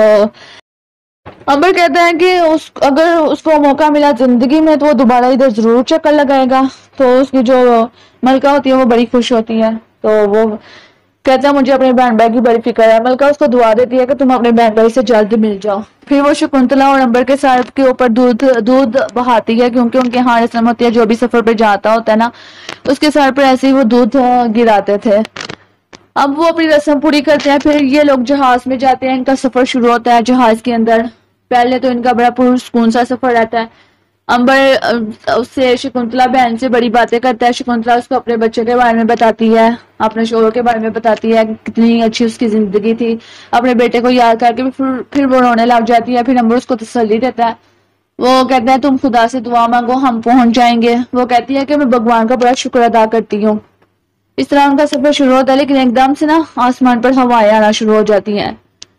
Speaker 1: امبر کہتا ہے کہ اس اگر اس کو موقع ملا زندگی میں تو وہ دوبارہ ادھر ضرور چکر لگائے گا. تو اس کی جو ملکہ ہوتی ہے وہ بڑی خوش ہوتی ہے. تو وہ کہتا ہے مجھے اپنے بہن بھائی کی بڑی فکر ہے. ملکہ اس کو دعا دیتی ہے کہ تم اپنے بہن بھائی سے جلد مل جاؤ. پھر وہ شکنتلا اور امبر کے سر کے اوپر دودھ دودھ بہاتی ہے, کیونکہ ان کے ہاں رسم ہوتی ہے جو بھی سفر پہ جاتا ہوتا ہے نا اس کے سر پہ ایسے ہی وہ دودھ گراتے تھے. اب وہ اپنی رسم پوری کرتے ہیں, پھر یہ لوگ جہاز میں جاتے ہیں, ان کا سفر شروع ہوتا ہے جہاز کے اندر. پہلے تو ان کا بڑا پرسکون سا سفر رہتا ہے. امبر اس سے شکنتلا بہن سے بڑی باتیں کرتا ہے. شکنتلا اس کو اپنے بچے کے بارے میں بتاتی ہے, اپنے شوہر کے بارے میں بتاتی ہے, کتنی اچھی اس کی زندگی تھی. اپنے بیٹے کو یاد کر کے پھر پھر وہ رونے لگ جاتی ہے. پھر امبر اس کو تسلی دیتا ہے. وہ کہتا ہے تم خدا سے دعا مانگو ہم پہنچ جائیں گے. وہ کہتی ہے کہ میں بھگوان کا بڑا شکر ادا کرتی ہوں. اس طرح ان کا سفر شروع ہوتا ہے, لیکن ایک دم سے نا آسمان پر ہوائیں آنا شروع ہو جاتی ہیں.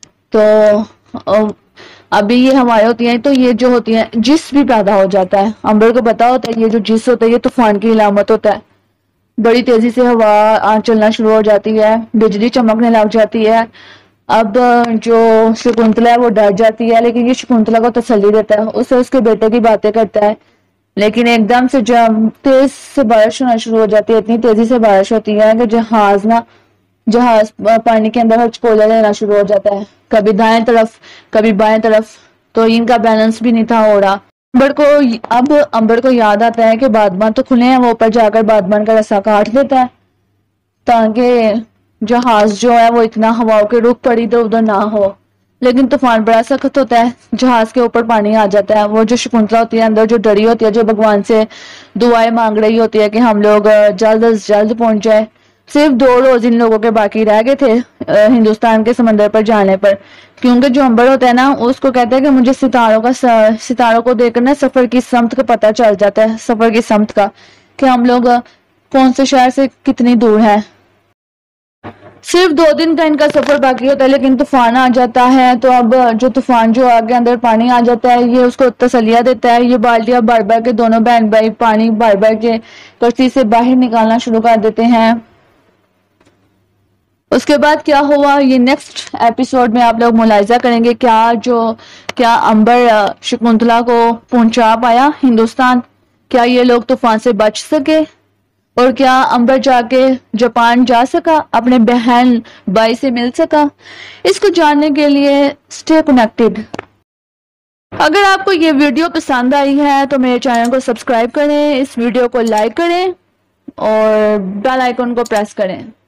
Speaker 1: تو ابھی یہ ہوائیں ہوتی ہیں تو یہ جو ہوتی ہیں جس بھی پیدا ہو جاتا ہے. امبر کو پتا ہوتا ہے یہ جو جس ہوتا ہے یہ طوفان کی علامت ہوتا ہے. بڑی تیزی سے ہوا چلنا شروع ہو جاتی ہے, بجلی چمکنے لگ جاتی ہے. اب جو شکنتلا ہے وہ ڈر جاتی ہے, لیکن یہ شکنتلا کو تسلی دیتا ہے, اسے اس کے بیٹے کی باتیں کرتا ہے. لیکن ایک دم سے جب تیز سے بارش ہونا شروع ہو جاتی ہے, اتنی تیزی سے بارش ہوتی ہے کہ جہاز نا جہاز پانی کے اندر ہچکولے لینا شروع ہو جاتا ہے, کبھی دائیں طرف کبھی بائیں طرف. تو ان کا بیلنس بھی نہیں تھا ہو رہا. امبر کو اب امبر کو یاد آتا ہے کہ بادبان تو کھلے ہیں. وہ اوپر جا کر بادبان کا رسا کاٹ دیتا ہے تاکہ جہاز جو ہے وہ اتنا ہواؤں کے رخ پر ادھر ادھر نہ ہو. لیکن طوفان بڑا سخت ہوتا ہے, جہاز کے اوپر پانی آ جاتا ہے. وہ جو شکنتلا ہوتی ہے اندر جو ڈری ہوتی ہے, جو بھگوان سے دعائیں مانگ رہی ہوتی ہے کہ ہم لوگ جلد از جلد پہنچ جائے. صرف دو روز ان لوگوں کے باقی رہ گئے تھے ہندوستان کے سمندر پر جانے پر, کیونکہ جو امبر ہوتا ہے نا اس کو کہتا ہے کہ مجھے ستاروں کا ستاروں کو دیکھ کر نا سفر کی سمت کا پتہ چل جاتا ہے, سفر کی سمت کا, کہ ہم لوگ کون سے شہر سے کتنی دور ہیں. صرف دو دن کا ان کا سفر باقی ہوتا ہے, لیکن طوفان آ جاتا ہے. تو اب جو طوفان جو آگے اندر پانی آ جاتا ہے یہ اس کو تسلیہ دیتا ہے. یہ بالٹیاں بھر بھر کے دونوں بہن بھائی پانی بھر بھر کے کشتی سے باہر نکالنا شروع کر دیتے ہیں. اس کے بعد کیا ہوا یہ نیکسٹ ایپیسوڈ میں آپ لوگ ملاحظہ کریں گے. کیا جو کیا امبر شکنتلا کو پہنچا پایا ہندوستان, کیا یہ لوگ طوفان سے بچ سکے, اور کیا امبر جا کے جاپان جا سکا, اپنے بہن بھائی سے مل سکا. اس کو جاننے کے لیے اسٹے کنیکٹڈ. اگر آپ کو یہ ویڈیو پسند آئی ہے تو میرے چینل کو سبسکرائب کریں, اس ویڈیو کو لائک کریں اور بیل آئیکن کو پریس کریں.